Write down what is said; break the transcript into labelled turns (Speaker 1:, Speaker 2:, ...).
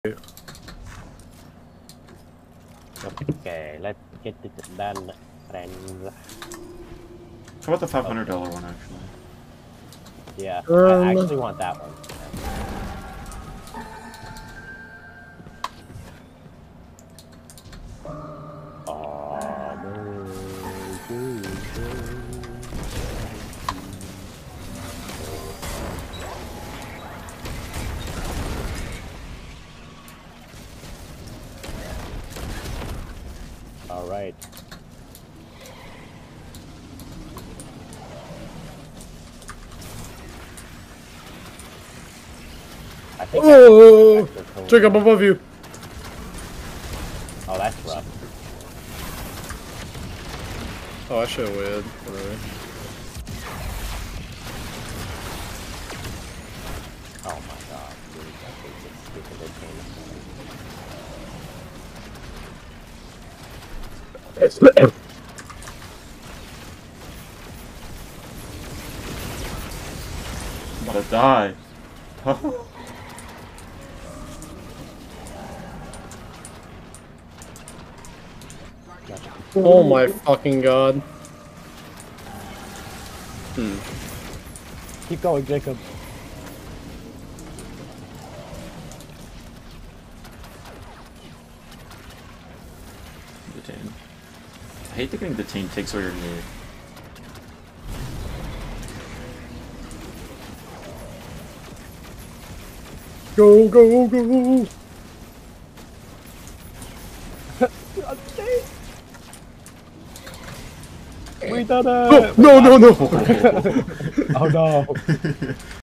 Speaker 1: Okay, let's get this done, friends.
Speaker 2: How about the $500 one, actually?
Speaker 1: Yeah, I actually want that one. All right. I think
Speaker 3: oh, check up above you.
Speaker 1: Oh, that's rough.
Speaker 3: Oh, I should have waited. Whatever.
Speaker 1: Oh my god, dude, I think this stupid entertainment.
Speaker 2: I'm about to die.
Speaker 3: Oh my fucking god.
Speaker 1: Keep going, Jacob.
Speaker 2: Detain. I hate that getting detained takes away your move.
Speaker 3: Go, go, go!
Speaker 1: We done it!
Speaker 3: No, no, no!
Speaker 1: Oh no!